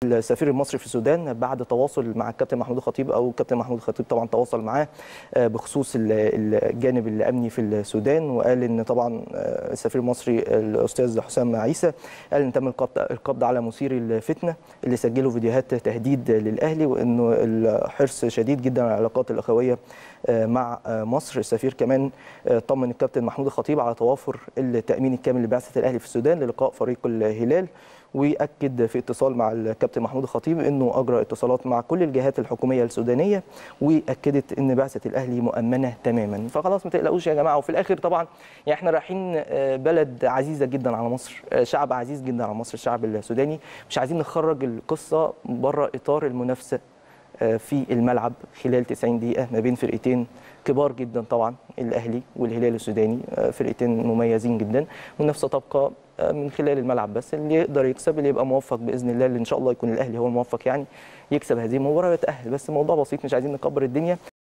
السفير المصري في السودان بعد تواصل مع الكابتن محمود الخطيب، او الكابتن محمود الخطيب طبعا تواصل معاه بخصوص الجانب الامني في السودان، وقال ان طبعا السفير المصري الاستاذ حسام عيسى قال ان تم القبض على مثير الفتنه اللي سجلوا فيديوهات تهديد للاهلي، وانه الحرص شديد جدا على العلاقات الاخويه مع مصر. السفير كمان طمن الكابتن محمود الخطيب على توافر التامين الكامل لبعثه الاهلي في السودان للقاء فريق الهلال، ويأكد في اتصال مع الكابتن محمود الخطيب انه اجرى اتصالات مع كل الجهات الحكوميه السودانيه، واكدت ان بعثه الاهلي مؤمنه تماما. فخلاص ما تقلقوش يا جماعه. وفي الاخر طبعا يعني احنا رايحين بلد عزيزه جدا على مصر، شعب عزيز جدا على مصر، الشعب السوداني. مش عايزين نخرج القصه بره اطار المنافسه في الملعب خلال 90 دقيقة ما بين فرقتين كبار جدا طبعا، الأهلي والهلال السوداني، فرقتين مميزين جدا. والمنافسة تبقى من خلال الملعب بس، اللي يقدر يكسب اللي يبقى موفق بإذن الله، اللي إن شاء الله يكون الأهلي هو الموفق يعني يكسب هذه المباراة ويتأهل. بس الموضوع بسيط، مش عايزين نكبر الدنيا.